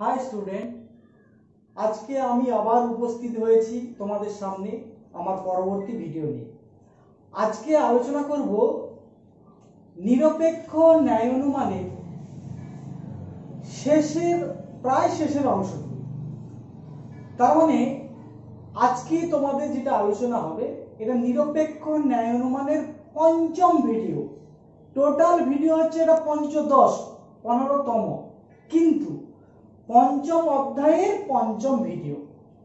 High student, আজকে আমি আবার উপস্থিত হয়েছি তোমাদের সামনে আমার পরবর্তী ভিডিও নিয়ে। আজকে আলোচনা করব নিরপেক্ষ ন্যায় অনুমানের প্রায় শেষের অংশটি। তার মানে আজকে তোমাদের যেটা আলোচনা হবে এটা নিরপেক্ষ ন্যায় অনুমানের পঞ্চম ভিডিও। টোটাল ভিডিও হচ্ছে এটা 15তম, কিন্তু পঞ্চম অধ্যায়ের পঞ্চম ভিডিও।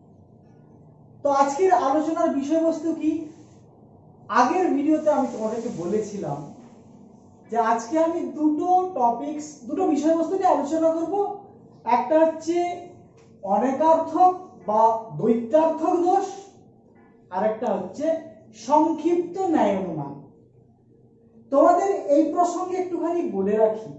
তো আজকের আলোচনার বিষয়বস্তু কি? আগের ভিডিওতে আমি তোমাদেরকে বলেছিলাম যে আজকে আমি দুটো বিষয়বস্তু নিয়ে আলোচনা করব। একটা হচ্ছে অনেকার্থক বা দ্বৈতার্থক দোষ, আর একটা হচ্ছে সংক্ষিপ্ত ন্যায় অনুমান। তোমাদের এই প্রসঙ্গে একটুখানি বলে রাখি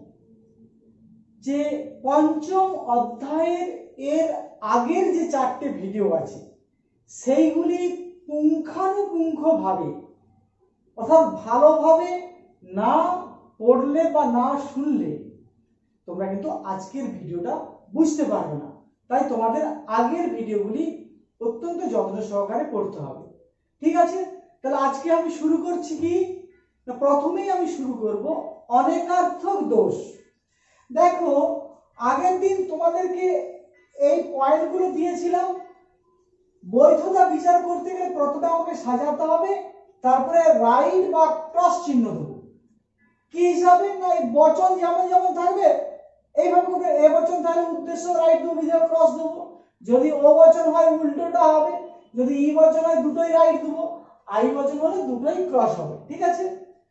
যে পঞ্চম অধ্যায়ের এর আগের যে 4টে ভিডিও আছে সেইগুলি পুঙ্খানুপুঙ্খভাবে অর্থাৎ ভালোভাবে না পড়লে বা না শুনলে তোমরা কিন্তু আজকের ভিডিওটা বুঝতে পারবে না। তাই তোমাদের আগের ভিডিওগুলি অত্যন্ত যত্ন সহকারে পড়তে হবে। ঠিক আছে, তাহলে আজকে আমি শুরু করছি কি না, প্রথমেই আমি শুরু করব অনেকার্থক দোষ। দেখো, আগের দিন তোমাদেরকে এই পয়েন্টগুলো দিয়েছিলাম। বৈধতা বিচার করতে গেলে প্রথমে আমাকে সাজাতে হবে, তারপরে রাইট বা ক্রস চিহ্ন দেবো। কি হিসাবে? না, এই বচন যেমন যেমন থাকবে এইভাবে করে এ বচন তাহলে উদ্দেশ্য রাইট দেবো, বিধেয় ক্রস দেবো। যদি ও বচন হয় উল্টোটা হবে, যদি ই বচন হয় দুটোই রাইট দেবো, আই বচন হলে দুটোই ক্রস হবে। ঠিক আছে,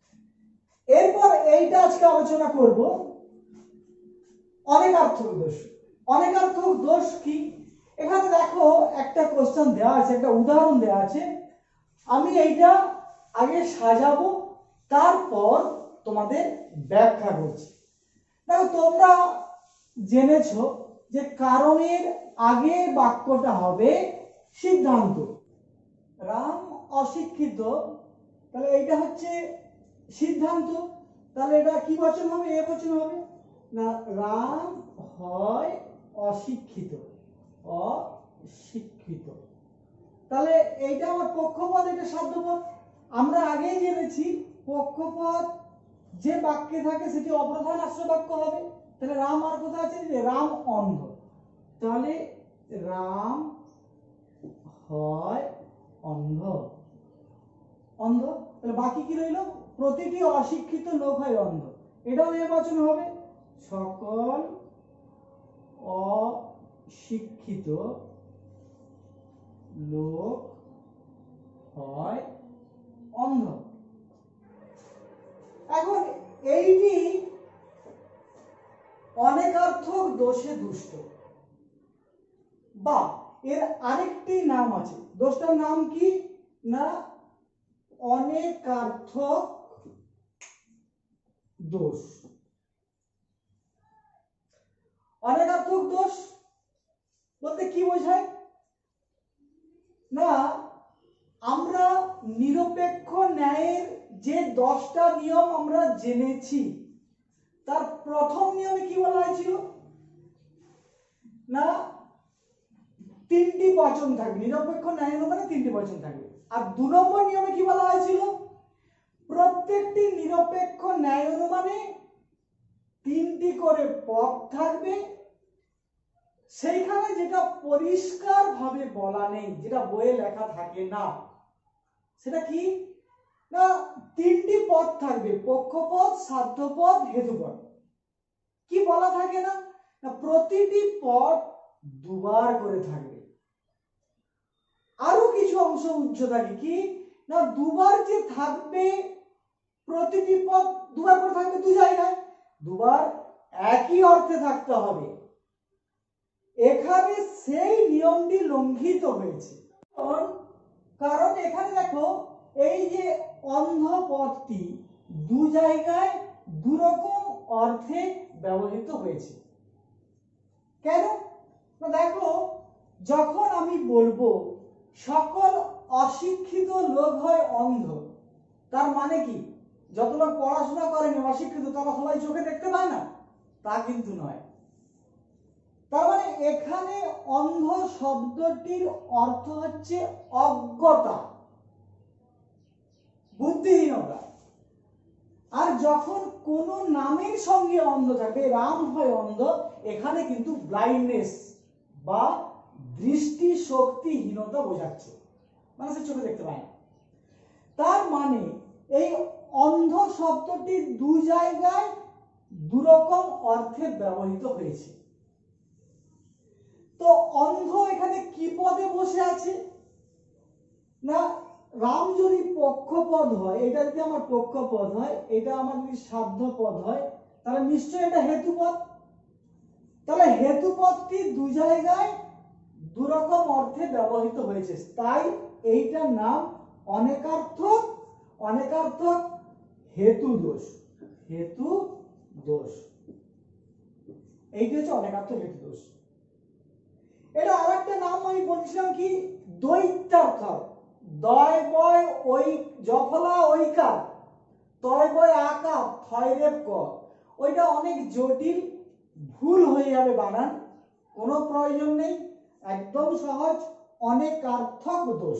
এরপর এইটা আজকে আলোচনা করব অনেকার্থক দোষ। অনেকার্থক দোষ কি? এখানে দেখো একটা কোশ্চেন দেওয়া আছে, একটা উদাহরণ দেওয়া আছে। আমি এইটা আগে সাজাবো, তারপর তোমাদের ব্যাখ্যা করছি। দেখো, তোমরা জেনেছো যে কারণের আগে বাক্যটা হবে সিদ্ধান্ত। রাম অশিক্ষিত, তাহলে এইটা হচ্ছে সিদ্ধান্ত। তাহলে এটা কি বচন হবে? এ বচন হবে না, রাম হয় অশিক্ষিত। অশিক্ষিত, তাহলে এইটা আমার পক্ষপদ, এটা সাধ্যপদ। আমরা আগেই জেনেছি পক্ষপদ যে বাক্যে থাকে সেটি অপ্রধান আশ্রয় বাক্য হবে। তাহলে রাম আর কোথায় আছে? যে রাম অন্ধ, তাহলে রাম হয় অন্ধ। অন্ধ, তাহলে বাকি কি রইল? প্রতিটি অশিক্ষিত লোক হয় অন্ধ, এটাও এ বচন হবে। সকল অশিক্ষিত লোক হয় অন্ধ। এখন এইটি অনেকার্থক দোষে দুষ্ট, বা এর আরেকটি নাম আছে। দোষটার নাম কি না, অনেকার্থক দোষ। অনেকার্থক দোষ বলতে কি বোঝায়? না, আমরা নিরপেক্ষ ন্যায়ের যে 10টা নিয়ম আমরা জেনেছি, তার প্রথম নিয়মে কি বলা হয়েছিল না, 3টি বচন থাকবে। নিরপেক্ষ ন্যায় অনুমানে 3টি বচন থাকবে। আর 2 নম্বর নিয়মে কি বলা হয়েছিল? প্রত্যেকটি নিরপেক্ষ ন্যায় অনুমানে 3টি করে পদ থাকবে। সেইখানে যেটা পরিষ্কার ভাবে বলা নেই, যেটা বইয়ে লেখা থাকে না, সেটা কি না, 3টি পদ থাকবে, পক্ষপদ, সাধ্যপদ, হেতুপদ। কি বলা থাকে না, প্রতিটি পদ দুবার করে থাকবে। আরো কিছু অংশ উজ্জ্ব থাকে কি না, দুবার যে থাকবে, প্রতিটি পদ দুবার করে থাকবে 2 জায়গায়, দুবার একই অর্থে থাকতে হবে। এখানে সেই নিয়মটি লঙ্ঘিত হয়েছে। কারণ এখানে দেখো, এই যে অন্ধ পদটি 2 জায়গায় 2 রকম অর্থে ব্যবহৃত হয়েছে। কেন? দেখো, যখন আমি বলবো সকল অশিক্ষিত লোক হয় অন্ধ, তার মানে কি যত লোক পড়াশোনা করেনি অশিক্ষিত তারা সবাই চোখে দেখতে পায় না? তা কিন্তু নয়। তার মানে এখানে অন্ধ শব্দটির অর্থ হচ্ছে অজ্ঞতা, বুদ্ধিহীনতা। আর যখন কোন নামের সঙ্গে অন্ধ থাকে, রাম হয় অন্ধ, এখানে কিন্তু ব্লাইন্ডনেস বা দৃষ্টি শক্তিহীনতা বোঝাচ্ছে, মানে সে চোখে দেখতে পায় না। তার মানে এই অন্ধ শব্দটি দু জায়গায় দুরকম অর্থে ব্যবহৃত হয়েছে। তো অন্ধ এখানে কি পদে বসে আছে না, রাম যদি পক্ষপদ হয়, এটা যদি আমার পক্ষপদ হয়, এটা আমার যদি সাধ্য পদ হয়, তাহলে নিশ্চয়ই এটা হেতুপদ। তাহলে হেতুপদটি দু জায়গায় দুরকম অর্থে ব্যবহৃত হয়েছে, তাই এইটার নাম অনেকার্থক, অনেকার্থক হেতু দোষ, হেতু দোষ। এইটা হচ্ছে অনেকার্থক হেতু দোষ। এটা আরেকটা নাম আমি বলছিলাম কি, দ্বৈতার্থক। দয় বয় ওই জফলা ঐকার, তয় বয় আকার, থয় রেপ ক, ওইটা অনেক জটিল, ভুল হয়ে যাবে বানান, কোনো প্রয়োজন নেই, একদম সহজ, অনেকার্থক দোষ।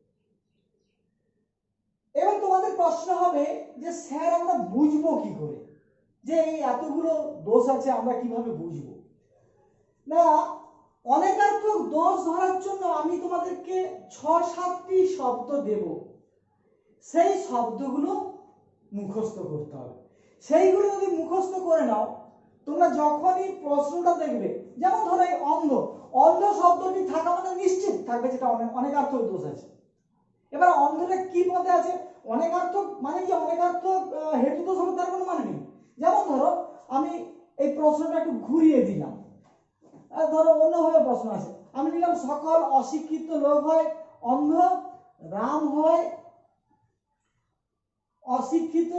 এবার তোমাদের প্রশ্ন হবে যে স্যার আমরা বুঝবো কি করে যে এই এতগুলো দোষ আছে, আমরা কিভাবে বুঝবো? না, অনেকার্থক দোষ ধরার জন্য আমি তোমাদেরকে ৬-৭টি শব্দ দেব, সেই শব্দগুলো মুখস্থ করতে হবে। সেইগুলো যদি মুখস্থ করে নাও, তোমরা যখনই প্রশ্নটা দেখবে, যেমন ধরো এই অন্ধ, অন্ধ শব্দটি থাকা মানে নিশ্চিত থাকবে যেটা অনেকার্থক দোষ আছে। এবার অন্ধটা কি পদে আছে, অনেকার্থক মানে কি অনেকার্থক হেতু দোষ হবে তার কোনো মানে নেই। যেমন ধরো আমি এই প্রশ্নটা একটু ঘুরিয়ে দিলাম, ধরো অন্যভাবে প্রশ্ন আছে, আমি নিলাম সকল অশিক্ষিত লোক হয় অন্ধ, রাম হয় অশিক্ষিত,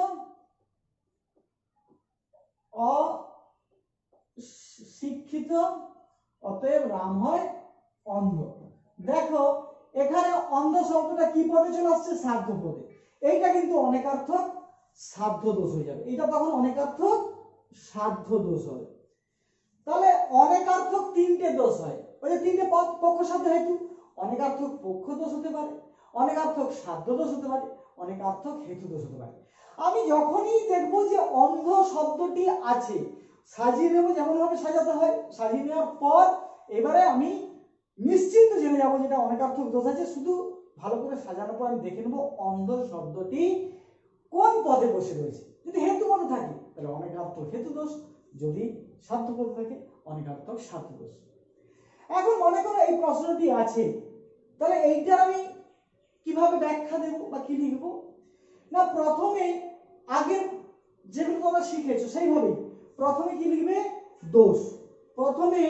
অশিক্ষিত, অতএব রাম হয় অন্ধ। দেখো এখানে অন্ধ শব্দটা কি পদে চলে আসছে, সাধ্য পদে। এইটা কিন্তু অনেকার্থক সাধ্য দোষ হয়ে যাবে, এটা তখন অনেকার্থক সাধ্য দোষ হবে। তাহলে অনেকার্থক তিনটে দোষ হয়, ওই যে তিনটে পদ, পক্ষ সাধ্য হেতু। অনেকার্থক পক্ষ দোষ হতে পারে, অনেকার্থক সাধ্য দোষ হতে পারে, অনেকার্থক হেতু দোষ হতে পারে। আমি যখনই দেখবো যে অন্ধ শব্দটি আছে, সাজিয়ে নেবো, যেমন ভাবে সাজাতে হয়, সাজিয়ে নেওয়ার পর এবারে আমি নিশ্চিন্ত জেনে যাবো যেটা অনেকার্থক দোষ আছে। শুধু ভালো করে সাজানোর পর আমি দেখে নেবো অন্ধ শব্দটি কোন পদে বসে রয়েছে। যদি হেতু পদে থাকে তাহলে অনেকার্থক হেতু দোষ, যদি সাধ্য পদে থাকে অনেকার্থক সাধ্য দোষ। এখন মনে করো এই প্রশ্নটি আছে, তাহলে এইটার আমি কিভাবে ব্যাখ্যা দেব বা কি লিখবো? না, প্রথমে আগের যেগুলো তোমরা শিখেছো সেইভাবেই প্রথমে কি লিখবে, দোষ। প্রথমে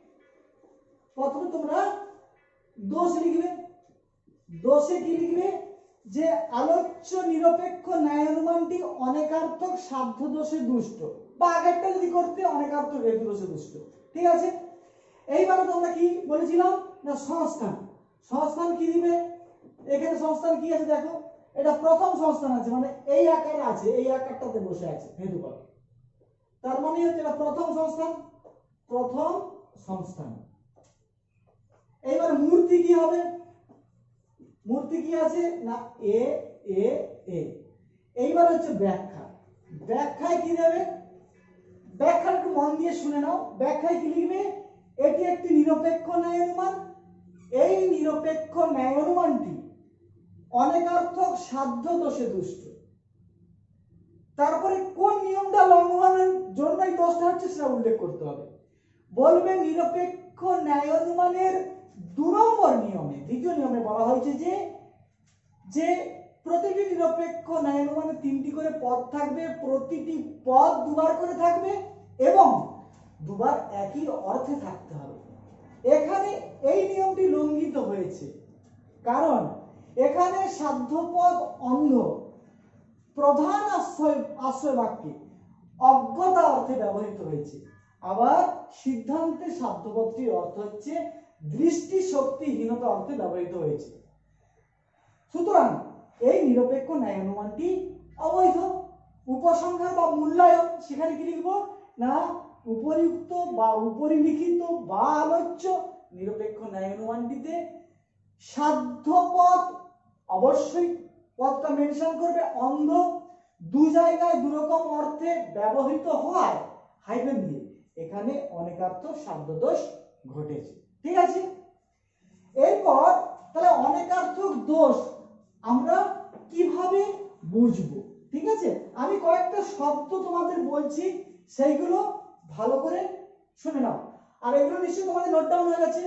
তোমরা দোষ লিখবে। দোষে কি লিখবে, যে আলোচ্য নিরপেক্ষ ন্যায় অনুমানটি অনেকার্থক সাধ্য দোষে দুষ্ট, বা আগেরটা যদি করতে অনেকার্থক হেতু দোষে দুষ্ট। ঠিক আছে, এইবারে তোমরা কি বলেছিলাম না, সংস্থান। সংস্থান কি দিবে, এখানে সংস্থান কি আছে দেখো, এটা প্রথম সংস্থান আছে, মানে এই আকার আছে, এই আকারটাতে বসে আছে হেতুপদ, তার মানে হচ্ছে এটা প্রথম সংস্থান, প্রথম সংস্থান। এইবার মূর্তি কি হবে, মূর্তি কি আছে না, এ এ এ। এইবার হচ্ছে ব্যাখ্যা, ব্যাখ্যায় কি দেবে, ব্যাখ্যাটা একটু মন দিয়ে শুনে নাও। ব্যাখ্যায় কি লিখবে, এটি একটি নিরপেক্ষ ন্যায় অনুমান, এই নিরপেক্ষ ন্যায় অনুমানটি অনেকার্থক সাধ্য দোষে দুষ্ট। তারপরে কোন নিয়মটা লঙ্ঘনের জন্য এই দোষটা হচ্ছে সেটা উল্লেখ করতে হবে। বলবে নিরপেক্ষ ন্যায় অনুমানের ২ নম্বর নিয়মে, দ্বিতীয় নিয়মে বলা হয়েছে যে যে প্রতিটি নিরপেক্ষ ন্যায় অনুমানে ৩টি করে পদ থাকবে, প্রতিটি পদ ২বার করে থাকবে এবং ২বার একই অর্থে থাকতে হবে। এখানে এই নিয়মটি লঙ্ঘিত হয়েছে, কারণ এখানে সাধ্যপদ অন্ধ প্রধান আশ্রয় বাক্যে অজ্ঞতা অর্থে ব্যবহৃত হয়েছে, আবার সিদ্ধান্তে সাধ্যপদটির অর্থ হচ্ছে দৃষ্টি শক্তিহীনতা অর্থে ব্যবহৃত হয়েছে। সুতরাং এই নিরপেক্ষ ন্যায় অনুমানটি অবৈধ। উপসংহার বা মূল্যায়ন, সেখানে কি লিখবো না, উপরিউক্ত বা উপরিলিখিত বা আলোচ্য নিরপেক্ষ ন্যায় অনুমানটিতে সাধ্যপদ অবশ্যই পদটা মেনশন করবে, অন্ধ দু জায়গায় দুরকম অর্থে ব্যবহৃত হয় হাইফেন দিয়ে, এখানে অনেকার্থ সাধ্যদোষ ঘটেছে। ঠিক আছে, এরপর তাহলে অনেকার্থক দোষ আমরা কিভাবে বুঝবো? ঠিক আছে, আমি কয়েকটা শব্দ তোমাদের বলছি, সেইগুলো ভালো করে শুনে নাও। আর এগুলো নিশ্চয়ই তোমাদের নোট ডাউন হয়ে গেছে।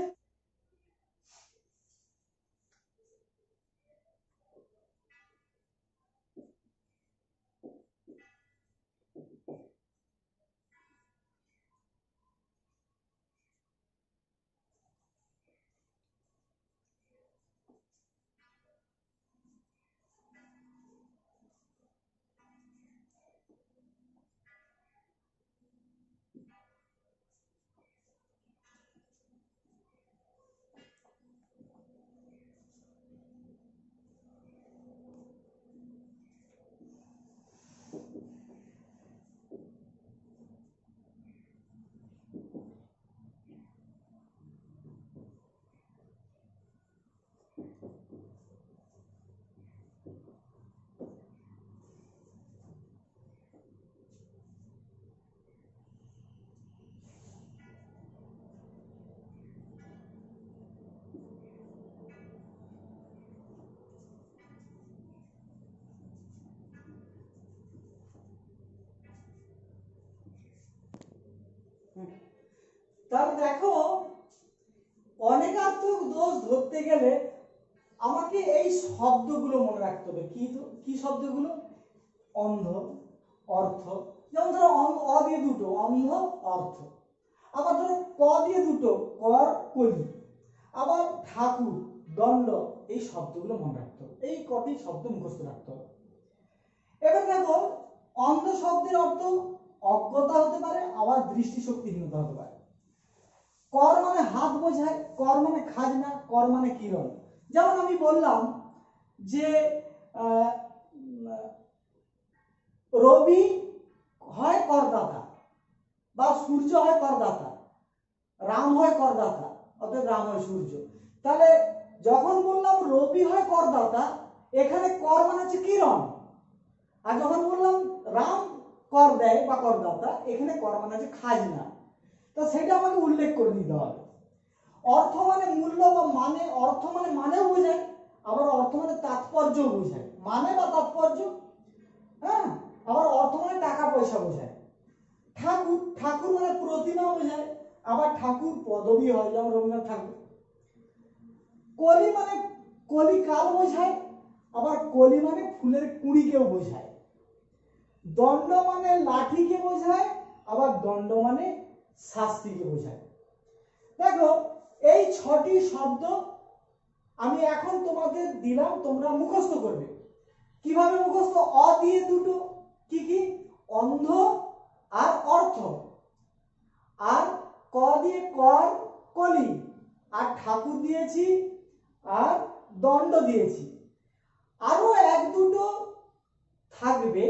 তাহলে দেখো, অনেকার্থক দোষ ধরতে গেলে আমাকে এই শব্দগুলো মনে রাখতে হবে। কি শব্দগুলো? অন্ধ, অর্থ, যেমন ধরো অ দিয়ে দুটো, অন্ধ অর্থ। আবার ধরো ক দিয়ে দুটো, কর কলি। আবার ঠাকুর, দণ্ড, এই শব্দগুলো মনে রাখতে হবে, এই কটি শব্দ মুখস্থ রাখতে হবে। এবার দেখো, অন্ধ শব্দের অর্থ অজ্ঞতা হতে পারে, আবার দৃষ্টিশক্তিহীনতা হতে পারে। কর মানে হাত বোঝায়, কর মানে খাজনা, কর মানে কিরণ। যেমন আমি বললাম যে রবি হয় করদাতা বা সূর্য হয় করদাতা, রাম হয় করদাতা, অর্থাৎ রাম হয় সূর্য। তাহলে যখন বললাম রবি হয় করদাতা, এখানে কর মানে হচ্ছে কিরণ। আর যখন বললাম রাম কর দেয় বা করদাতা, এখানে কর মানে হচ্ছে খাজনা। তো সেটা আমাকে উল্লেখ করে দিতে হবে। অর্থ মানে মূল্য বা মানে, অর্থ মানে মানেও বোঝায়, আবার অর্থ মানে তাৎপর্যও বোঝায়, মানে বা তাৎপর্য। হ্যাঁ, আবার অর্থ মানে টাকা পয়সা বোঝায়। ঠাকুর, ঠাকুর মানে প্রতিমা বোঝায়, আবার ঠাকুর পদবী হয়, যেমন রবীন্দ্রনাথ ঠাকুর। কলি মানে কলিকাল বোঝায়, আবার কলি মানে ফুলের কুঁড়িকেও বোঝায়। দণ্ড মানে লাঠিকে বোঝায়, আবার দণ্ড মানে শাস্তিকে বোঝায়। দেখো, এই 6টি শব্দ আমি এখন তোমাদের দিলাম, তোমরা মুখস্থ করবে। কিভাবে মুখস্থ? অ দিয়ে দুটো, কি কি? অন্ধ আর অর্থ। আর ক দিয়ে কর, কলি। আর ঠাকুর দিয়েছি, আর দণ্ড দিয়েছি। আরো এক দুটো থাকবে,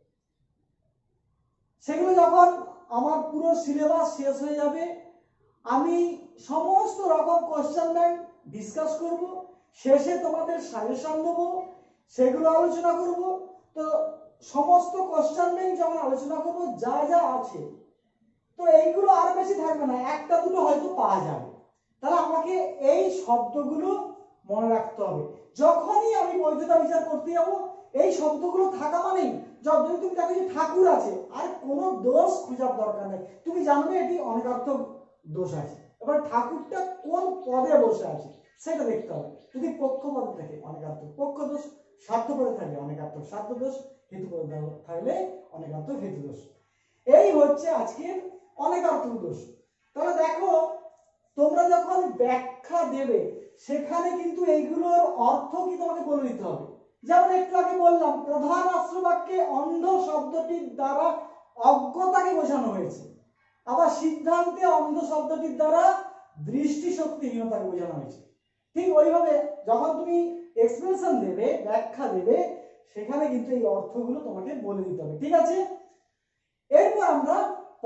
সেগুলো যখন আমার পুরো সিলেবাস শেষ হয়ে যাবে, আমি সমস্ত রকম কোশ্চেন ব্যাংক ডিসকাস করব, শেষে তোমাদের সাজেশন দেবো, সেগুলো আলোচনা করব। তো সমস্ত কোশ্চেন ব্যাংক যখন আলোচনা করব, যা যা আছে, তো এইগুলো আর বেশি থাকবে না, একটা দুটো হয়তো পাওয়া যাবে। তাহলে আমাকে এই শব্দগুলো মনে রাখতে হবে। যখনই আমি বৈধতা বিচার করতে যাব, এই শব্দগুলো থাকা মানেই, যদি তুমি দেখো যে ঠাকুর আছে, আর কোনো দোষ খোঁজার দরকার নেই, তুমি জানবে এটি অনেকার্থক দোষ আছে। এবার ঠাকুরটা কোন পদে বসে আছে সেটা দেখতে হবে। যদি পক্ষ পদে থাকে অনেকার্থক পক্ষ দোষ, সাধ্য পদে থাকে অনেকার্থক সাধ্য দোষ, হেতু পদে থাকলে অনেকার্থক হেতু দোষ। এই হচ্ছে আজকের অনেকার্থক দোষ। তাহলে দেখো, তোমরা যখন ব্যাখ্যা দেবে, সেখানে কিন্তু এইগুলোর অর্থ কি তোমাকে বলে দিতে হবে। যেমন একটু আগে বললাম, প্রধান আশ্র বাক্যে অন্ধ শব্দটির দ্বারা অজ্ঞতাকে বোঝানো হয়েছে, আবার সিদ্ধান্তে অন্ধ শব্দটির দ্বারা দৃষ্টিশক্তিহীনতাকে বোঝানো হয়েছে। ঠিক ওইভাবে যখন তুমি এক্সপ্রেশন দেবে, ব্যাখ্যা দেবে, সেখানে কিন্তু এই অর্থগুলো তোমাকে বলে দিতে হবে। ঠিক আছে, এরপর আমরা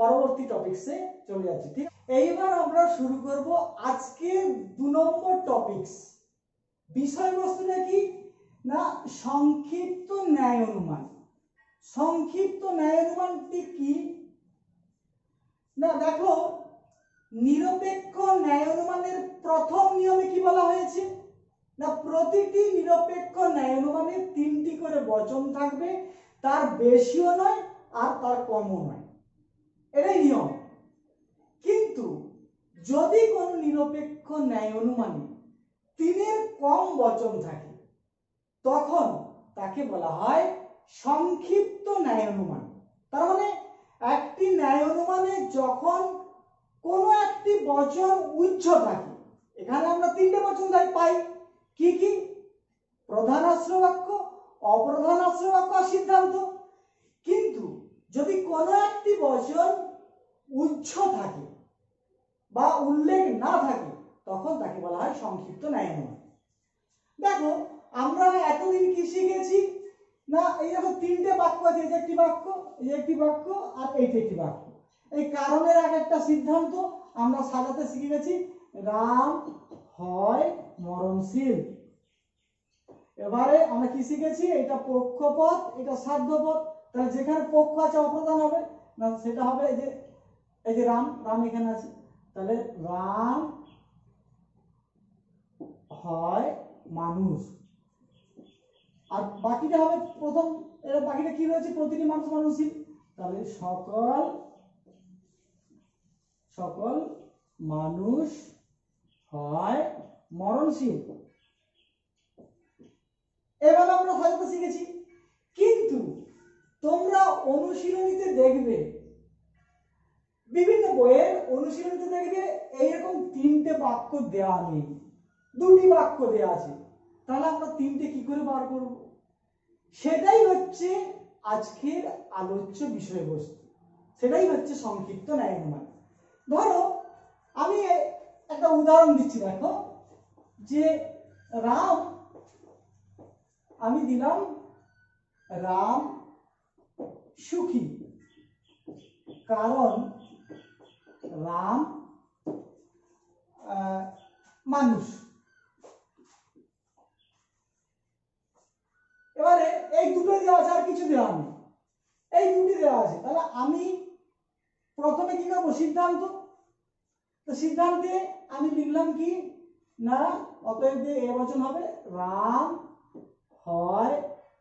পরবর্তী টপিকসে চলে যাচ্ছি। ঠিক, এইবার আমরা শুরু করব আজকের 2 নম্বর টপিকস। বিষয়বস্তুটা কি না, সংক্ষিপ্ত ন্যায় অনুমান। সংক্ষিপ্ত ন্যায় অনুমানটি কি না, দেখো নিরপেক্ষ ন্যায় অনুমানের প্রথম নিয়মে কি বলা হয়েছে না, প্রতিটি নিরপেক্ষ ন্যায় অনুমানে 3টি করে বচন থাকবে, তার বেশিও নয় আর তার কমও নয়, এটাই নিয়ম। কিন্তু যদি কোনো নিরপেক্ষ ন্যায় অনুমানে 3-এর কম বচন থাকে তখন তাকে বলা হয় সংক্ষিপ্ত ন্যায় অনুমান। তার মানে একটি ন্যায় অনুমানে যখন কোনো একটি বচন উচ্চ থাকে, এখানে আমরা 3টে বচন পাই, কি কি, প্রধান আশ্রয় বাক্য, অপ্রধান আশ্রয় বাক্য আর সিদ্ধান্ত। কিন্তু যদি কোনো একটি বচন উচ্চ থাকে বা উল্লেখ না থাকে তখন তাকে বলা হয় সংক্ষিপ্ত ন্যায় অনুমান। দেখো আমরা এতদিন কি শিখেছি না, এই দেখো 3টে বাক্য আছে, এই যে একটি বাক্য, এই যে একটি বাক্য আর এইটি একটি বাক্য। এই কারণের আগে একটা সিদ্ধান্ত আমরা সাজাতে শিখে গেছি, রাম হয় মরণশীল। এবারে আমরা কি শিখেছি, এটা পক্ষপদ, এটা সাধ্যপদ। তাহলে যেখানে পক্ষ আছে অপ্রধান হবে না, সেটা হবে এই যে রাম, রাম এখানে আছে, তাহলে রাম হয় মানুষ। আর বাকিটা হবে প্রথম, বাকিটা কি রয়েছে, প্রতিটি মানুষ মানুষই, তাহলে সকল মানুষ হয় মরণশীল। এভাবে আমরা সাজাতে শিখেছি। কিন্তু তোমরা অনুশীলনীতে দেখবে, বিভিন্ন বইয়ের অনুশীলনীতে দেখবে এইরকম 3টে বাক্য দেওয়া নেই, 2টি বাক্য দেওয়া আছে। তাহলে আমরা 3টে কি করে বার করব? সেটাই হচ্ছে আজকের আলোচ্য বিষয়বস্তু, সেটাই হচ্ছে সংক্ষিপ্ত ন্যায় অনুমান। ধরো আমি একটা উদাহরণ দিচ্ছি, দেখো যে রাম, আমি দিলাম রাম সুখী, কারণ রাম মানুষ। এবারে এই দুটো দেওয়া আছে, আর কিছু দেওয়া নেই, এই দুটি দেওয়া আছে। তাহলে আমি প্রথমে কি করবো, সিদ্ধান্ত। তো সিদ্ধান্তে আমি লিখলাম কি না, অতএব যে এ বচন হবে রাম হয়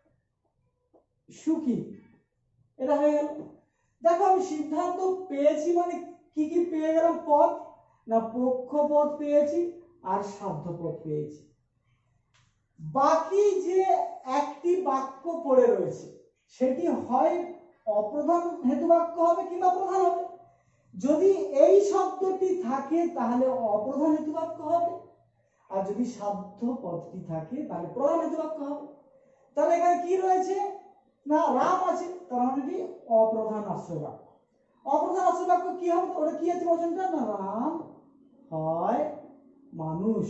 সুখী, এটা হয়ে গেল। দেখো আমি সিদ্ধান্ত পেয়েছি, মানে কি কি পেয়ে গেলাম, পদ না, পক্ষপদ পেয়েছি আর সাধ্যপদ পেয়েছি। বাকি যে একটি বাক্য পড়ে রয়েছে সেটি হয় অপ্রধান হেতু বাক্য হবে কিংবা প্রধান হবে। যদি এই শব্দটি থাকে তাহলে অপ্রধান হেতু বাক্য হবে, আর যদি সাধ্য পদটি থাকে তাহলে প্রধান হেতু বাক্য হবে। তাহলে এখানে কি রয়েছে না, রাম আছে, তার মানে কি অপ্রধান আশ্রয় বাক্য। অপ্রধান আশ্রয় বাক্য কি হবে, ওটা কি আছে বচনটা না, রাম হয় মানুষ।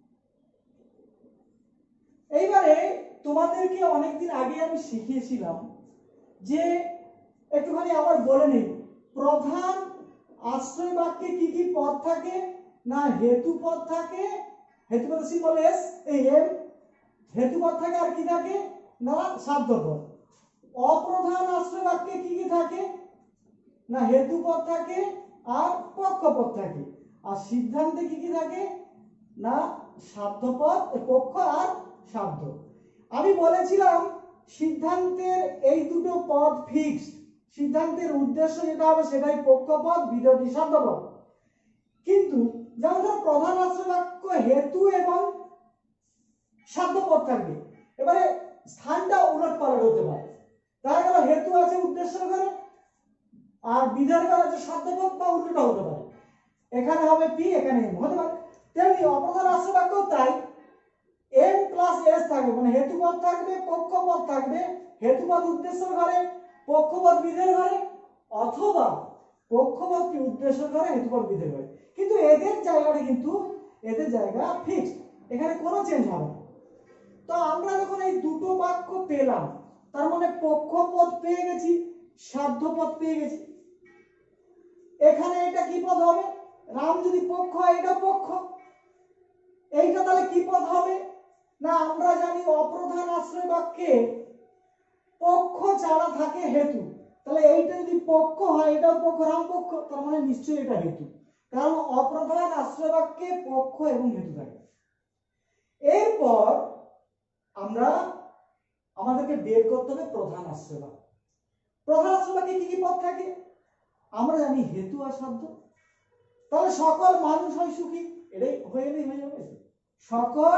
এইবারে তোমাদেরকে অনেকদিন আগে আমি শিখিয়েছিলাম যে, একটুখানি আবার বলে নিই, প্রধান আশ্রয় বাক্যে কি কি পদ থাকে না, হেতু পদ থাকে, হেতু পদ সিম্বল এস, এই এম, হেতু পদ থাকে, আর কি থাকে না, সাধ্য পদ। অপ্রধান আশ্রয় বাক্যে কি কি থাকে না, হেতু পদ থাকে আর পক্ষপদ থাকে। আর সিদ্ধান্তে কি কি থাকে না, সাধ্য পদ, পক্ষ আর সাধ্য। আমি বলেছিলাম সিদ্ধান্তের এই দুটো পদ ফিক্সড, সিদ্ধান্তের উদ্দেশ্য যেটা হবে সেটাই পক্ষপদ, বিরোধী সাধ্যপদ। কিন্তু যেমন ধর প্রধান আশ্রয় বাক্য হেতু এবং সাধ্যপদ থাকবে, এবারে স্থানটা উলট পালট হতে পারে। দেখা গেল হেতু আছে উদ্দেশ্যের ঘরে আর বিধান ঘরে আছে সাধ্যপদ, বা উল্টোটা হতে পারে, এখানে হবে পি এখানে এম হতে পারে। তেমনি অপ্রধান আশ্রয় বাক্য তাই, এম প্লাস এস থাকবে, মানে হেতুপদ থাকবে, পক্ষপদ থাকবে, হেতুপদ উদ্দেশ্যের ঘরে, পক্ষপদ বিধের ঘরে, অথবা পক্ষপদটি উদ্দেশ্যের ঘরে, হেতুপদ বিধের ঘরে। কিন্তু এদের জায়গা ফিক্সড, এখানে কোনো চেঞ্জ হবে না। তো আমরা যখন এই দুটো বাক্য পেলাম, তার মানে পক্ষপদ পেয়ে গেছি, সাধ্যপদ পেয়ে গেছি। এখানে এটা কি পদ হবে? রাম যদি পক্ষ হয় এটা পক্ষ, এইটা তাহলে কি পদ হবে? না আমরা জানি অপ্রধান আশ্রয় বাক্যে পক্ষ ছাড়া থাকে হেতু, তাহলে এইটা যদি পক্ষ হয় এটাও পক্ষ, রাম পক্ষ, তার মানে নিশ্চয়ই এটা হেতু, কারণ অপ্রধান আশ্রয় বাক্যে পক্ষ এবং হেতু থাকে। এরপর আমরা আমাদেরকে বের করতে হবে প্রধান আশ্রয় বাক্য। প্রধান আশ্রয় বাক্যে কি কি পদ থাকে? আমরা জানি হেতু আর সাধ্য, তাহলে সকল মানুষ হয় সুখী, এটাই হয়ে যাবে। সকল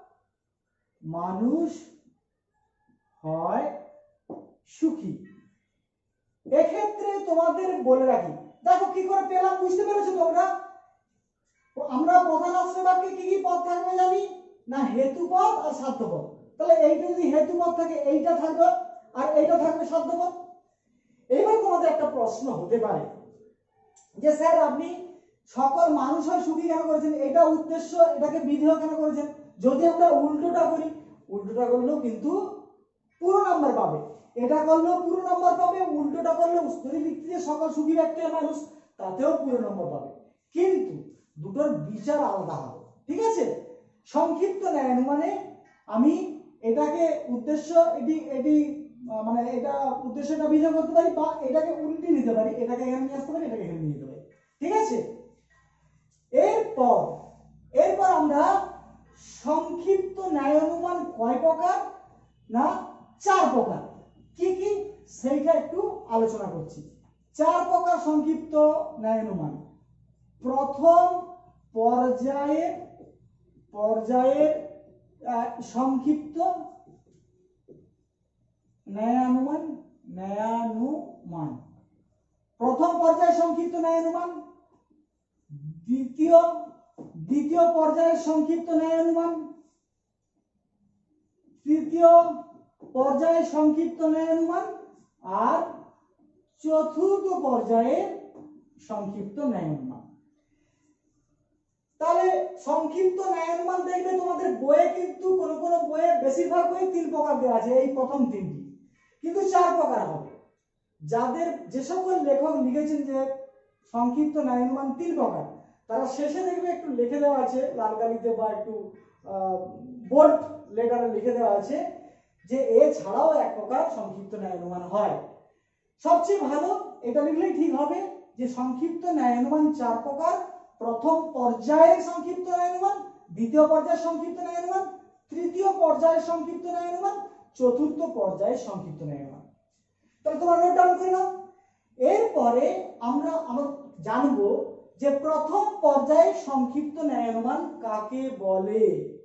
মানুষ হয় সুখী। এক্ষেত্রে তোমাদের বলে রাখি, দেখো কি করে পেলাম, বুঝতে পেরেছো তোমরা? আমরা প্রধান আশ্রয় বাক্যে কি কি পদ থাকবে জানি না, হেতু পদ আর সাধ্য পদ। তাহলে এইটা যদি হেতু পদ থাকে এইটা থাকবে আর এইটা থাকবে সাধ্য পদ। এইবার তোমাদের একটা প্রশ্ন হতে পারে যে স্যার আপনি সকল মানুষ হয় সুখী কেন করেছেন, এটা উদ্দেশ্য, এটাকে বিধেয় কেন করেছেন? যদি আমরা উল্টোটা করি, উল্টোটা করলেও কিন্তু পুরো নাম্বার পাবে, এটা করলেও পুরো নাম্বার পাবে, উল্টোটা করলে যদি লিখতে যে সকল সুখী ব্যক্তি মানুষ তাতেও পুরো নাম্বার পাবে, কিন্তু দুটোর বিচার আলাদা হবে। ঠিক আছে? সংক্ষিপ্ত ন্যায় অনুমানে আমি এটাকে উদ্দেশ্য এটি মানে এটা উদ্দেশ্যটা বিধেয় করতে পারি, বা এটাকে উল্টে নিতে পারি, এটাকে এখানে নিয়ে আসতে পারি, এটাকে এখানে নিয়ে যেতে পারি। ঠিক আছে? এরপর আমরা সংক্ষিপ্ত ন্যায় অনুমান কয় প্রকার? না 4 প্রকার। কি কি সেইটা একটু আলোচনা করছি। 4 প্রকার সংক্ষিপ্ত ন্যায় অনুমান। প্রথম পর্যায়ের সংক্ষিপ্ত ন্যায়ানুমান, প্রথম পর্যায়ে সংক্ষিপ্ত ন্যায়ানুমান। দ্বিতীয় পর্যায়ের সংক্ষিপ্ত ন্যায়ানুমান। তৃতীয় পর্যায়ে সংক্ষিপ্ত ন্যায়ানুমান। আর চতুর্থ পর্যায়ে সংক্ষিপ্ত ন্যায়ানুমান। তাহলে সংক্ষিপ্ত ন্যায়ানুমান দেখবে তোমাদের বইয়ে কিন্তু কোন কোন বইয়ে, বেশিরভাগ বইয়ে 3 প্রকার দেওয়া আছে, এই প্রথম 3টি, কিন্তু 4 প্রকার হবে। যাদের যে সকল লেখক লিখেছেন যে সংক্ষিপ্ত ন্যায়ানুমান 3 প্রকার, তারা শেষে দেখবে একটু লিখে দেওয়া আছে লাল কালিতে বা একটু বোল্ড লেটারে লিখে দেওয়া আছে যে এছাড়াও 1 প্রকার সংক্ষিপ্ত ন্যায়ানুমান হয়। সবচেয়ে ভালো এটা লিখলেই ঠিক হবে যে সংক্ষিপ্ত ন্যায়ানুমান 4 প্রকার। প্রথম পর্যায়ের সংক্ষিপ্ত ন্যায়ানুমান, দ্বিতীয় পর্যায়ের সংক্ষিপ্ত ন্যায়ানুমান, তৃতীয় পর্যায়ের সংক্ষিপ্ত ন্যায়ানুমান, চতুর্থ পর্যায়ের সংক্ষিপ্ত ন্যায়ানুমান। তাহলে তোমরা নোট ডাউন করে নাও। এরপরে আমরা জানবো যে প্রথম পর্যায়ে সংক্ষিপ্ত ন্যায়ানুমান কাকে বলে।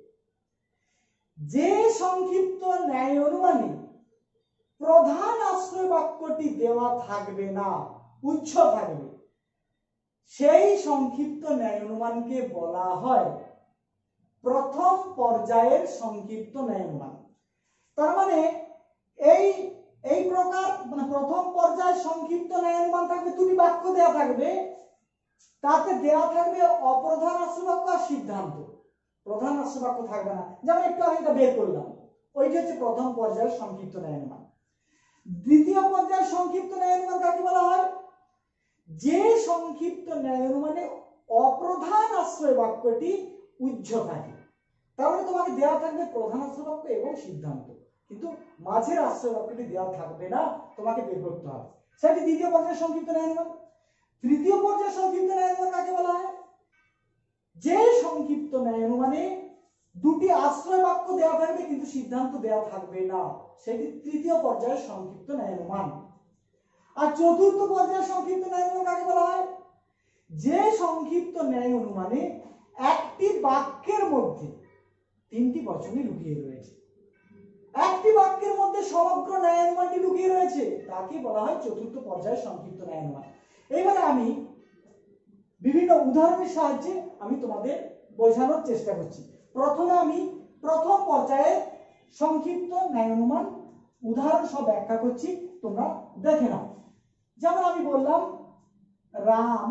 যে সংক্ষিপ্ত ন্যায় অনুমানে প্রধান আশ্রয় বাক্যটি দেওয়া থাকবে না, উচ্চ থাকবে, সেই সংক্ষিপ্ত ন্যায় অনুমানকে বলা হয় প্রথম পর্যায়ের সংক্ষিপ্ত ন্যায় অনুমান। তার মানে এই প্রকার মানে প্রথম পর্যায়ে সংক্ষিপ্ত ন্যায় অনুমান থাকবে, 2টি বাক্য দেওয়া থাকবে, তাতে দেওয়া থাকবে অপ্রধান আশ্রয় বাক্য আর সিদ্ধান্ত, প্রধান আশ্রয় বাক্য থাকবে না। যেমন একটু আগে এটা বের করলাম, ওইটা হচ্ছে প্রথম পর্যায়ের সংক্ষিপ্ত ন্যায় অনুমান। দ্বিতীয় পর্যায়ের সংক্ষিপ্ত ন্যায় অনুমান কাকে বলা হয়? যে সংক্ষিপ্ত ন্যায় অনুমানে অপ্রধান আশ্রয় বাক্যটি উজ্জ থাকে। তাহলে তোমাকে দেওয়া থাকবে প্রধান আশ্রয় বাক্য এবং সিদ্ধান্ত, কিন্তু মাঝের আশ্রয় বাক্যটি দেওয়া থাকবে না, তোমাকে বের করতে হবে। সেটি দ্বিতীয় পর্যায়ের সংক্ষিপ্ত ন্যায় অনুমান। তৃতীয় পর্যায়ের সংক্ষিপ্ত ন্যায় অনুমান কাকে বলা হয়? যে সংক্ষিপ্ত ন্যায় অনুমানে 2টি আশ্রয় বাক্য দেওয়া থাকবে কিন্তু সিদ্ধান্ত দেওয়া থাকবে না, সেটি তৃতীয় পর্যায়ের সংক্ষিপ্ত ন্যায় অনুমান। আর চতুর্থ পর্যায়ের সংক্ষিপ্ত ন্যায় অনুমান কাকে বলা হয়? যে সংক্ষিপ্ত ন্যায় অনুমানে একটি বাক্যের মধ্যে 3টি বচনই লুকিয়ে রয়েছে, একটি বাক্যের মধ্যে সমগ্র ন্যায় অনুমানটি লুকিয়ে রয়েছে, তাকে বলা হয় চতুর্থ পর্যায়ের সংক্ষিপ্ত ন্যায় অনুমান। এবারে আমি বিভিন্ন উদাহরণের সাহায্যে আমি তোমাদের বোঝানোর চেষ্টা করছি। প্রথমে আমি প্রথম পর্যায়ে সংক্ষিপ্ত ন্যায় অনুমান উদাহরণ সব ব্যাখ্যা করছি, তোমরা দেখে নাও। যেমন আমি বললাম রাম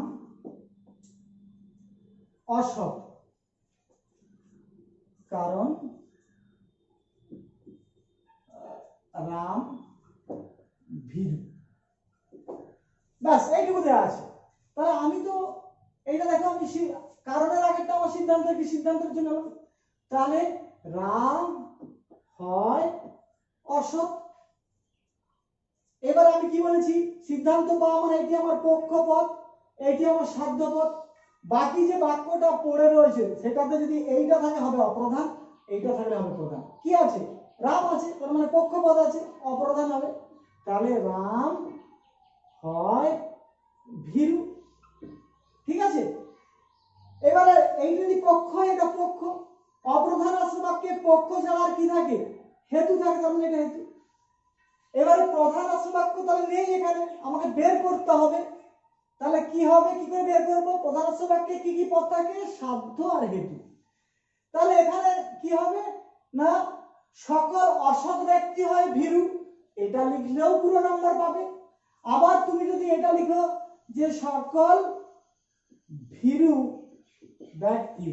অসৎ, কারণ রাম ভীরু। ব্যাস এইটুকু দেওয়া আছে। তাহলে আমি তো এইটা দেখো, আমি কারণের আগেরটা আমার সিদ্ধান্ত, কি সিদ্ধান্তের জন্য, তাহলে রাম হয় অসৎ। এবার আমি কি বলেছি, সিদ্ধান্ত পাওয়া মানে এটি আমার পক্ষপদ, এটি আমার সাধ্যপদ। বাকি যে বাক্যটা পড়ে রয়েছে সেটাতে যদি এইটা থাকে হবে অপ্রধান, এইটা থাকলে হবে প্রধান। কি আছে, রাম আছে, তার মানে পক্ষপদ আছে, অপ্রধান হবে। তাহলে রাম হয় ভীরু। ঠিক আছে, এবারে এই যদি পক্ষ, এটা পক্ষ, অপ্রধান আসল বাক্যে পক্ষ ছাড়া আর কি থাকে, হেতু থাকে, তার মানে এটা হেতু। এবারে প্রধান আসল বাক্য তাহলে নেই এখানে, আমাকে বের করতে হবে। তাহলে কি হবে, কি করে বের করব, প্রধান আসল বাক্যে কি কি পদ থাকে, সাধ্য আর হেতু। তাহলে এখানে কি হবে না, সকল অসৎ ব্যক্তি হয় ভীরু, এটা লিখলেও পুরো নাম্বার পাবে। আবার তুমি যদি এটা লিখো যে সকল ভীরু ব্যক্তি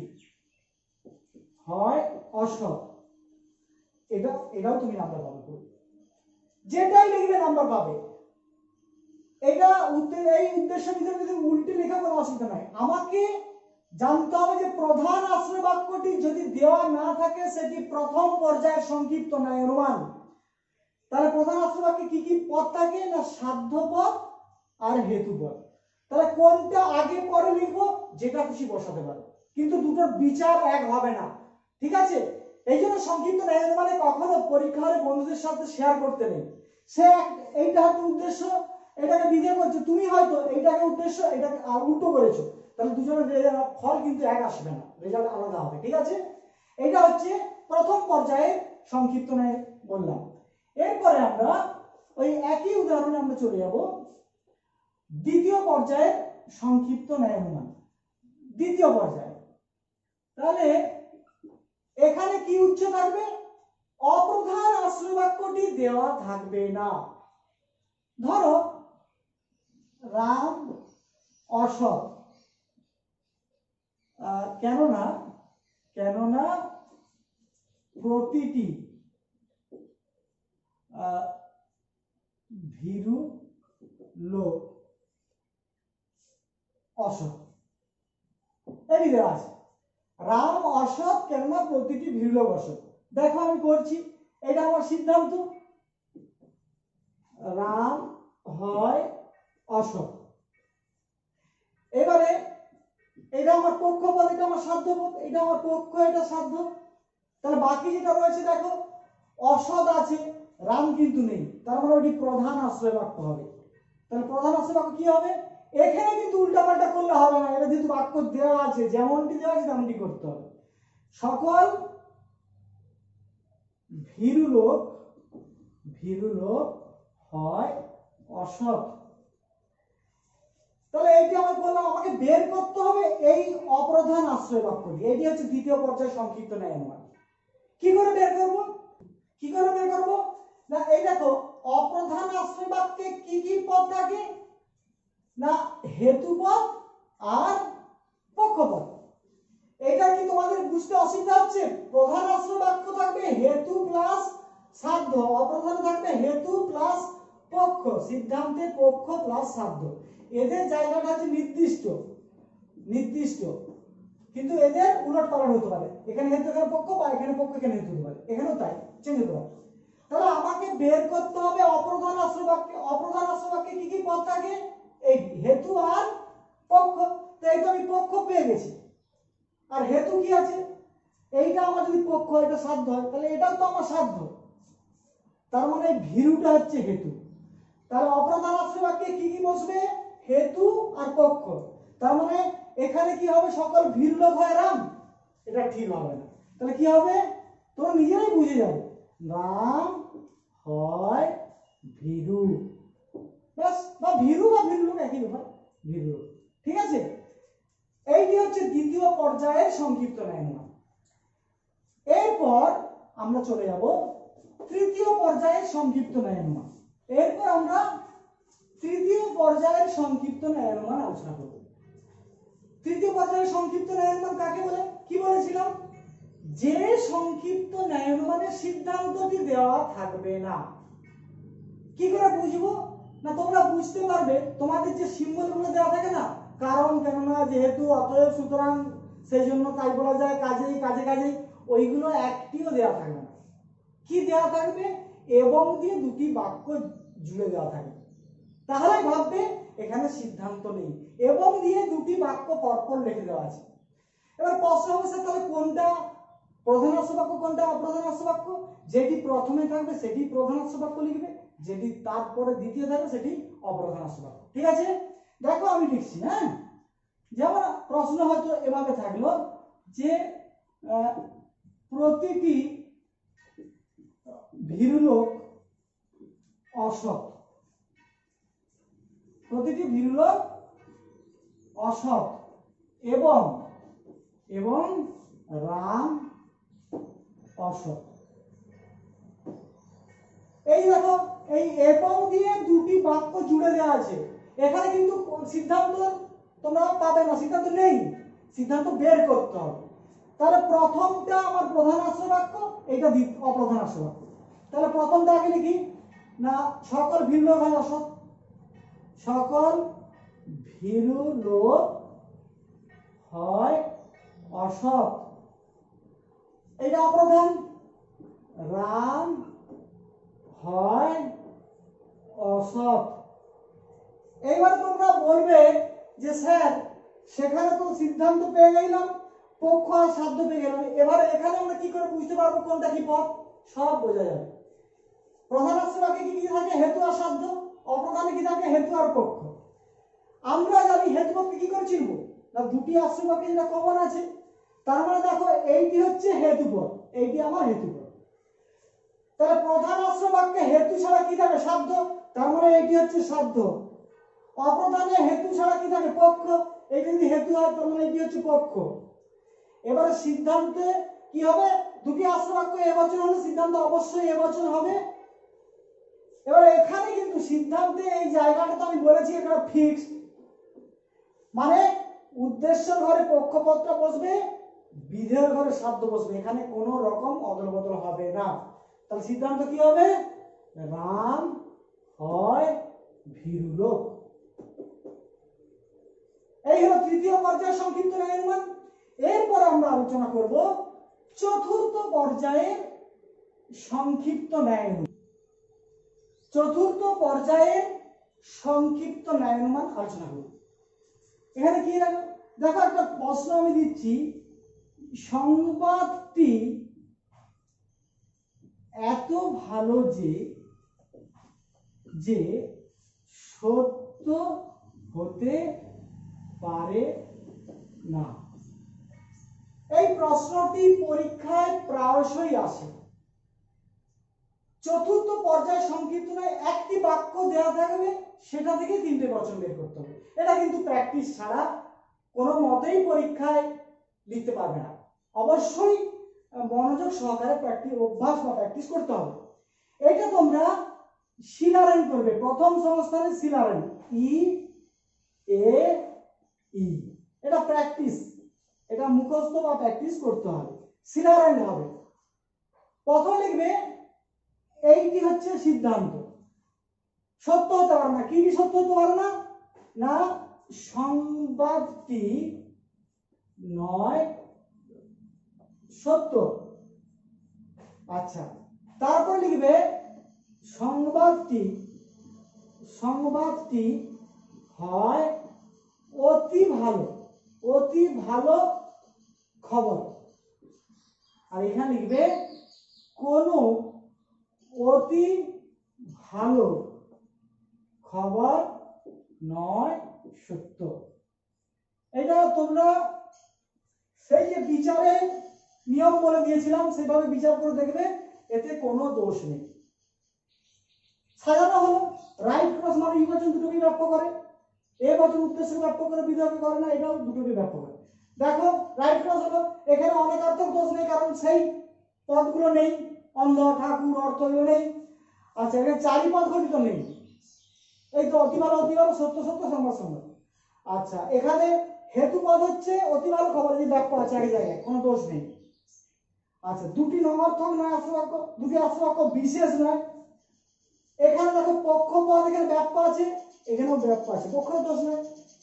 হয় অসৎ, এটাও তুমি নাম্বার পাবে, যেটাই লিখবে নাম্বার পাবে। এটা এই উদ্দেশ্যের ভিতরে যদি উল্টে লেখা কোনো অসুবিধা নাই। আমাকে জানতে হবে যে প্রধান আশ্রয় বাক্যটি যদি দেওয়া না থাকে সেটি প্রথম পর্যায়ের সংক্ষিপ্ত ন্যায় অনুমান। তাহলে প্রধান আশ্রয় বাক্যে কি কি পদ থাকে না, সাধ্য পদ আর হেতু পদ। তাহলে কোনটা আগে পরে লিখবো, যেটা খুশি বসাতে পারো, কিন্তু দুটোর বিচার এক হবে না। ঠিক আছে, এই জন্য সংক্ষিপ্ত ন্যায় অনুমানে কখনো পরীক্ষা হলে বন্ধুদের সাথে শেয়ার করতে নেই। সে এইটা হয়তো উদ্দেশ্য, এটাকে বিধেয় করছে, তুমি হয়তো এইটাকে উদ্দেশ্য, এটাকে উল্টো করেছো, তাহলে দুজনের ফল কিন্তু এক আসবে না, রেজাল্ট আলাদা হবে। ঠিক আছে, এটা হচ্ছে প্রথম পর্যায়ে সংক্ষিপ্ত ন্যায় বললাম। এরপরে আমরা ওই একই উদাহরণে আমরা চলে যাব দ্বিতীয় পর্যায়ের সংক্ষিপ্ত ন্যায় অনুমান। দ্বিতীয় পর্যায়ে তাহলে এখানে কি উচ্চ থাকবে, অপ্রধান আশ্রয় বাক্যটি দেওয়া থাকবে না। ধরো রাম অসৎ, কেননা প্রতিটি ভীরু লোক অসৎ। এই দেওয়া আছে রাম অসৎ, কেননা প্রতিটি ভীরু লোক অসৎ। দেখো আমি করছি, এটা আমার সিদ্ধান্ত, রাম হয় অসৎ। এবারে এটা আমার পক্ষপদ, এটা আমার সাধ্যপদ, এটা আমার পক্ষ, এটা সাধ্য। তাহলে বাকি যেটা রয়েছে দেখো, অসৎ আছে, রাম কিন্তু নেই, তার মানে ওটি প্রধান আশ্রয় বাক্য হবে। তাহলে প্রধান আশ্রয় বাক্য কি হবে, এখানে কিন্তু উল্টাপাল্টা করলে হবে না, এটা যেহেতু বাক্য দেওয়া আছে, যেমনটি দেওয়া আছে তেমনটি করতে হবে। সকল ভীরু লোক হয় অসৎ। তাহলে এইটি আমার বললাম, আমাকে বের করতে হবে এই অপ্রধান আশ্রয় বাক্যটি। এটি হচ্ছে দ্বিতীয় পর্যায়ে সংক্ষিপ্ত ন্যায় অনুমান। কি করে বের করব, না এই দেখো, অপ্রধান আশ্রয় বাক্যে কি কি পদ থাকে না, হেতু পদ আর পক্ষপদ। এটা কি তোমাদের বুঝতে অসুবিধা হচ্ছে? প্রধান আশ্রয় বাক্য থাকবে হেতু প্লাস সাধ্য, অপ্রধান থাকবে হেতু প্লাস পক্ষ, সিদ্ধান্তে পক্ষ প্লাস সাধ্য। এদের জায়গাটা হচ্ছে নির্দিষ্ট, কিন্তু এদের উলট পালট হতে পারে, এখানে হেতু এখানে পক্ষ, বা এখানে পক্ষ এখানে হেতু হতে পারে, এখানেও তাই চেঞ্জ হতে পারে। তাহলে আমাকে বের করতে হবে অপ্রধান আশ্রয় বাক্যে কি কি পদ থাকে, এই হেতু আর পক্ষ। তাই তো আমি পক্ষ পেয়ে গেছি, আর হেতু কি আছে, এইটা আমার যদি পক্ষ, এটা সাধ্য হয়, তাহলে এটাও তো আমার সাধ্য, তার মানে ভীরুটা হচ্ছে হেতু। তাহলে অপ্রধান আশ্রয় বাক্যে কি কি বসবে, হেতু আর পক্ষ। তার মানে এখানে কি হবে, সকল ভীরু লোক হয় রাম, এটা ঠিক হবে না। তাহলে কি হবে, তোমরা নিজেরাই বুঝে যাবে, রাম হয় ভীরু, বাস, বা ভীরু লোক একই ব্যাপার, ভীরু। ঠিক আছে, এইটি হচ্ছে দ্বিতীয় পর্যায়ের সংক্ষিপ্ত ন্যায় অনুমান। এরপর আমরা চলে যাব তৃতীয় পর্যায়ের সংক্ষিপ্ত ন্যায় অনুমান। এরপর আমরা তৃতীয় পর্যায়ের সংক্ষিপ্ত ন্যায় অনুমান আলোচনা করব। তৃতীয় পর্যায়ের সংক্ষিপ্ত ন্যায় অনুমান কাকে বলে, কি বলেছিলাম, যে সংক্ষিপ্ত ন্যায় অনুমানের সিদ্ধান্তটি দেওয়া থাকবে না। কি করে বুঝবো, না তোমরা বুঝতে পারবে, তোমাদের যে সিম্বল গুলো দেওয়া থাকে না, কারণ কেননা যেহেতু অতএব সুতরাং সেই জন্য তাই বলা যায় কাজেই কাজে কাজেই ওইগুলো একটিও দেওয়া থাকবে না। কি দেওয়া থাকবে? এবং দিয়ে দুটি বাক্য জুড়ে দেওয়া থাকবে। তাহলে ভাববে এখানে সিদ্ধান্ত নেই, এবং দিয়ে দুটি বাক্য পরপর লিখে দেওয়া আছে। এবার প্রশ্ন হবে স্যার তাহলে কোনটা প্রধানাংশ বাক্য কোনটা অপ্রধানাংশ বাক্য? যেটি প্রথমে থাকবে সেটি প্রধানাংশ বাক্য লিখবে, যেটি তারপরে দ্বিতীয় থাকবে সেটি অপ্রধানাংশ বাক্য। ঠিক আছে, দেখো আমি লিখছি। হ্যাঁ, যেমন প্রশ্ন হয়তো এভাবে থাকলো যে প্রতিটি ভীরুলোক অসৎ, প্রতিটি ভীরুলোক অসৎ এবং এবং রাম অসৎ। এই দেখো এই এবং দিয়ে দুটি বাক্য জুড়ে দেওয়া আছে। এখানে কিন্তু সিদ্ধান্ত তোমরা পাবে না, সিদ্ধান্ত নেই, সিদ্ধান্ত বের করতে হবে। তাহলে প্রথমটা আমার প্রধানাংশ বাক্য, এটা অপ্রধানাংশ বাক্য। তাহলে প্রথমটা আগে লিখি না, সকল ভীরু লোক হয় অসৎ, সকল ভীরু লোক হয় অসৎ, এটা অপ্রধান। রাম হয় অসৎ। এইবার তোমরা বলবে যে স্যার সেখানে তো সিদ্ধান্ত পেয়ে গেলাম, পক্ষ আর সাধ্য পেয়ে গেলাম, এবার এখানে আমরা কি করে বুঝতে পারবো কোনটা কি পদ? সব বোঝা যাবে। প্রধানাংশ বাক্যে কি কি থাকে? হেতু আর সাধ্য। অপ্রধানে কি থাকে? হেতু আর পক্ষ। আমরা জানি হেতু পক্ষে কি করে চিনবো না, দুটি আশ্রয় বাক্যে যেটা কমন আছে। তার মানে দেখো এইটি হচ্ছে হেতু পদ, এইটি আমার হেতু পদ। তাহলে প্রধান আশ্রয় বাক্যে হেতু ছাড়া কি থাকে? সাধ্য, তার মানে এইটি হচ্ছে সাধ্য। অপ্রধানে হেতু ছাড়া কি থাকে? পক্ষ, এই যদি হেতু হয় তার মানে এটি হচ্ছে পক্ষ। এবারে সিদ্ধান্তে কি হবে? দুটি আশ্রয় বাক্য এবচন হলে সিদ্ধান্ত অবশ্যই এবচন হবে। এবার এখানে কিন্তু সিদ্ধান্তে এই জায়গাটা তো আমি বলেছি এখানে ফিক্সড, মানে উদ্দেশ্যের ঘরে পক্ষপদটা বসবে, বিধেয়ের ঘরে সাধ্য বসবে, এখানে কোনো রকম অদল বদল হবে না। তাহলে সিদ্ধান্ত কি হবে? রাম হয় ভীরু লোক। এই হলো তৃতীয় পর্যায়ের সংক্ষিপ্ত ন্যায় অনুমান। এরপর আমরা আলোচনা করব চতুর্থ পর্যায়ের সংক্ষিপ্ত ন্যায় অনুমান। চতুর্থ পর্যায়ের সংক্ষিপ্ত ন্যায় অনুমান আলোচনা করব। এখানে কি দেখো একটা প্রশ্ন আমি দিচ্ছি, সংবাদটি এত ভালো যে যে সত্য হতে পারে না। এই প্রশ্নটি পরীক্ষায় প্রায়শই আসে। চতুর্থ পর্যায় সংক্ষিপ্ত নয়, একটি বাক্য দেওয়া থাকবে, সেটা থেকে তিনটে বচন বের করতে হবে। এটা কিন্তু প্র্যাকটিস ছাড়া কোনো মতেই পরীক্ষায় লিখতে পারবে না। অবশ্যই মনোযোগ সহকারে অভ্যাস বা প্র্যাকটিস করতে হবে। এটা তোমরা শিলারেন করবে, প্রথম সংস্থানে শিলারেন, ই এ ই, এটা প্র্যাকটিস, এটা মুখস্থ বা প্র্যাকটিস করতে হবে। শিলারেন হবে। প্রথম লিখবে এইটি হচ্ছে সিদ্ধান্ত, সত্য হতে পারে না। কি সত্য হতে পারে না? না সংবাদটি নয় সত্য। আচ্ছা, তারপর লিখবে সংবাদটি হয় অতি ভালো, অতি ভালো খবর। আর এখানে লিখবে কোন অতি ভালো খবর নয় সত্য। এটা তোমরা সেই যে বিচারের নিয়ম বলে দিয়েছিলাম সেভাবে বিচার করে দেখবে, এতে কোনো দোষ নেই। সাজানো হলো রাইট ক্রস মানে ই বচন দুটোকে ব্যাপ্য করে, এ বচন উদ্দেশ্য ব্যাপ্য করে, বিধেয়কে করে না, এটাও দুটোকে ব্যাপ্য করে। দেখো রাইট ক্রস হলো, এখানে অনেকার্থক দোষ নেই কারণ সেই পদগুলো নেই, অন্ধ ঠাকুর অর্থ এগুলো নেই। আচ্ছা, এখানে চারি পদ ঘটিত নেই, এই তো অতি ভালো সত্য সত্য সংবাদ সংবাদ। আচ্ছা, এখানে হেতু পদ হচ্ছে অতি ভালো খবর, যে ব্যাপ্য আছে এক জায়গায়, কোনো দোষ নেই। আচ্ছা, দুটি নয়ার্থক নয় আশ্রবাক্য, দুটি আশ্রবাক্য বিশেষ নয়। এখানে দেখো পক্ষ পদ, এখানে ব্যাপ্য আছে, এখানেও ব্যাপ্য আছে, পক্ষের দোষ নয়। এখানে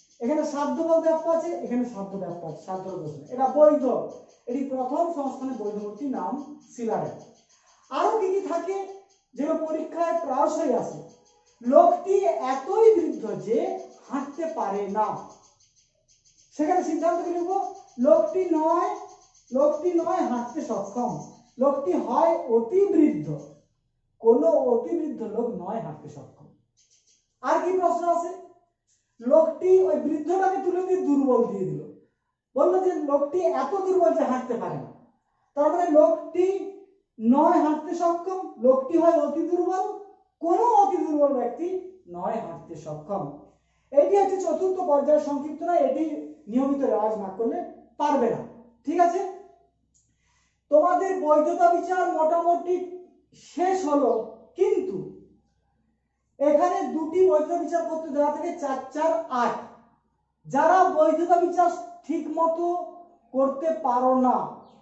সাধ্য বল ব্যাপ্য আছে, এখানে সাধ্য ব্যাপ্য আছে, সাধ্য প্রশ্ন, এটা বৈধ, এটি প্রথম সংস্থানে বৈধমূর্তি নাম সিলারে। আরো কি কি থাকে যেগুলো পরীক্ষায় প্রায়শই আসে? লোকটি এতই বৃদ্ধ যে হাঁটতে পারে না। সেখানে সিদ্ধান্ত কি লিখবো? লোকটি নয় হাঁটতে সক্ষম, লোকটি হয় অতি বৃদ্ধ, কোনো অতি বৃদ্ধ লোক নয় হাঁটতে সক্ষম। আর কি প্রশ্ন আছে? লোকটি ওই বৃদ্ধটাকে তুলে দিয়ে দুর্বল দিয়ে দিল, বললো যে লোকটি এত দুর্বল যে হাঁটতে পারে না, তার মানে লোকটি নয় হাঁটতে সক্ষম, লোকটি হয় অতি দুর্বল, কোন অতি দুর্বল ব্যক্তি নয় হাঁটতে সক্ষম। এটি হচ্ছে চতুর্থ পর্যায়ের সংক্ষিপ্ত নয়, এটি নিয়মিত রেওয়াজ না করলে পারবে না। ঠিক আছে, তোমাদের বৈধতা বিচার মোটামুটি শেষ হলো, কিন্তু এখানে দুটি বৈধতা বিচার করতে দেওয়া থেকে 4 4 8। যারা বৈধতা বিচার ঠিক মতো করতে পারো না,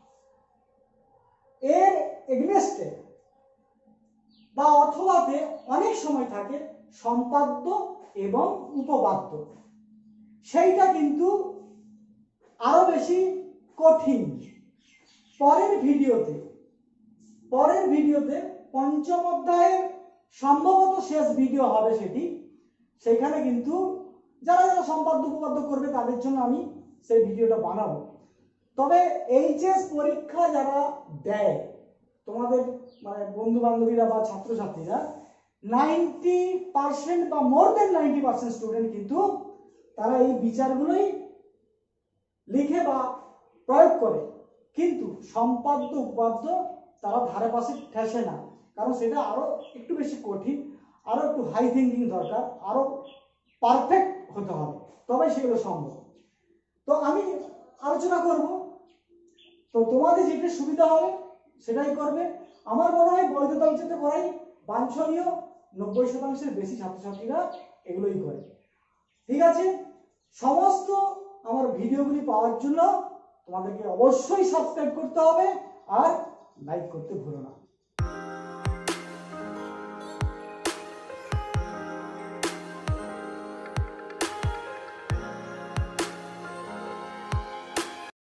এর এগনেস্টে বা অথবাতে অনেক সময় থাকে সম্পাদ্য এবং উপপাদ্য, সেইটা কিন্তু আরো বেশি কঠিন। পরের ভিডিওতে পঞ্চম অধ্যায়ের সম্ভবত শেষ ভিডিও হবে সেটি, সেখানে কিন্তু যারা যারা সম্পাদ্য উপপাদ্য করবে তাদের জন্য আমি সেই ভিডিওটা বানাবো। তবে এইচএস পরীক্ষা যারা দেয়, তোমাদের মানে বন্ধু বান্ধবীরা বা ছাত্রছাত্রীরা, 90% বা মোর দেন 90% স্টুডেন্ট কিন্তু তারা এই বিচারগুলোই লিখে বা প্রয়োগ করে, কিন্তু সম্পাদ্য উপপাদ্য তারা ধারে পাশে ঠেসে না, কারণ সেটা আরো একটু বেশি কঠিন, আরো একটু হাই থিঙ্কিং দরকার, আরো পারফেক্ট হতে হবে, তবে সেগুলো সম্ভব। তো আমি আলোচনা করব, তো তোমাদের যেটা সুবিধা হবে সেটাই করবে। আমার মনে হয় বৈধতা বিচারটা করাই বাঞ্ছনীয়, 90% বেশি ছাত্রছাত্রীরা এগুলোই করে। ঠিক আছে, সমস্ত আমার ভিডিওগুলি পাওয়ার জন্য তোমাদেরকে অবশ্যই সাবস্ক্রাইব করতে হবে আর লাইক করতে ভুলো না।